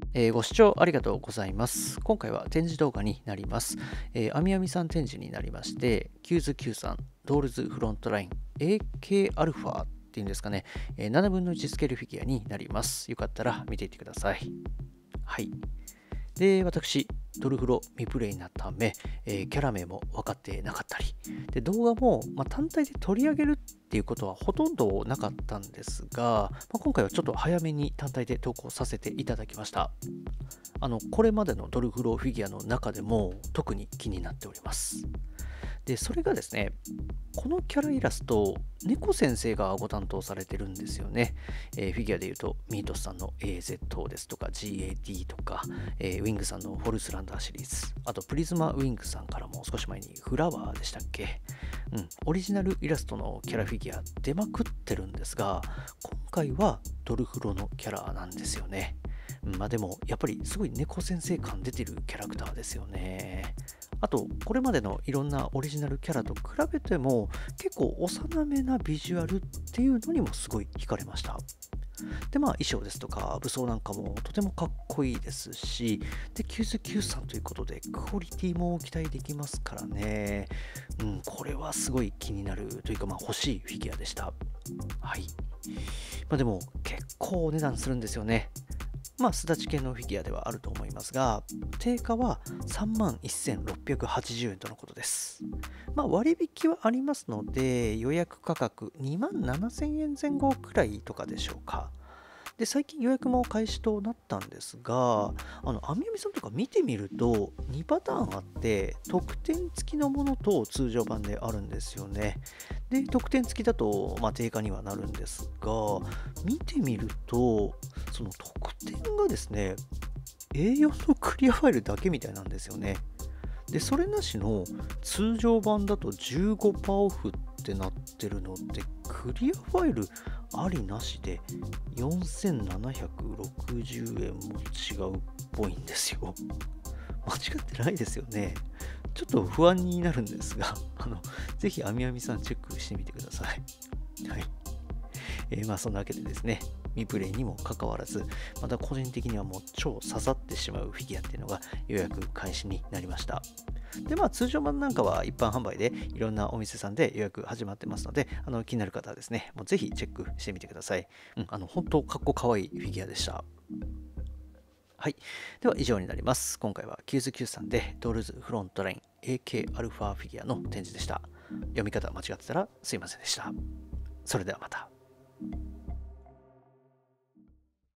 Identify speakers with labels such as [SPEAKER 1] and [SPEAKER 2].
[SPEAKER 1] ご視聴ありがとうございます。今回は展示動画になります。あみあみさん展示になりまして、キューズ Q さん、ドールズフロントライン AKα っていうんですかね、7分の1スケールフィギュアになります。よかったら見ていってください。はい。で、私、ドルフロ未プレイなため、キャラ名も分かってなかったり、で動画も、単体で取り上げるっていうことはほとんどなかったんですが、今回はちょっと早めに単体で投稿させていただきました。これまでのドルフロフィギュアの中でも特に気になっております。で、それがですね、このキャライラスト、猫先生がご担当されてるんですよね。フィギュアで言うと、ミートスさんの AZ ですとか GAD とか、ウィングさんのフォルスランダーシリーズ、あとプリズマウィングさんからも少し前にフラワーでしたっけ、オリジナルイラストのキャラフィギュア出まくってるんですが、今回はドルフロのキャラなんですよね。でも、やっぱりすごい猫先生感出てるキャラクターですよね。あと、これまでのいろんなオリジナルキャラと比べても、結構幼めなビジュアルっていうのにもすごい惹かれました。で、衣装ですとか武装なんかもとてもかっこいいですし、で、99さんということで、クオリティも期待できますからね。これはすごい気になるというか、欲しいフィギュアでした。はい。でも、結構お値段するんですよね。すだち系のフィギュアではあると思いますが、定価は31,680円とのことです。割引はありますので、予約価格27,000円前後くらいとかでしょうか。で、最近予約も開始となったんですが、あみやみさんとか見てみると、2パターンあって、特典付きのものと通常版であるんですよね。で、特典付きだと、定価にはなるんですが、見てみると、その特典がですね、A4 のクリアファイルだけみたいなんですよね。で、それなしの通常版だと15%オフってなってるので、クリアファイルありなしで4760円も違うっぽいんですよ。間違ってないですよね。ちょっと不安になるんですが、ぜひあみあみさんチェックしてみてください。はい。そんなわけでですね、未プレイにもかかわらず、また個人的にはもう超刺さってしまうフィギュアっていうのが予約開始になりました。で、通常版なんかは一般販売でいろんなお店さんで予約始まってますので、気になる方はですね、もうぜひチェックしてみてください。本当かっこかわいいフィギュアでした。はい。では以上になります。今回はキューズ Q さんでドールズフロントライン AKα フィギュアの展示でした。読み方間違ってたらすいませんでした。それではまた。